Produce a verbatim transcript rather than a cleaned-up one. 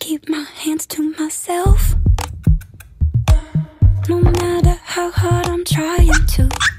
keep my hands to myself. No matter how hard I'm trying to.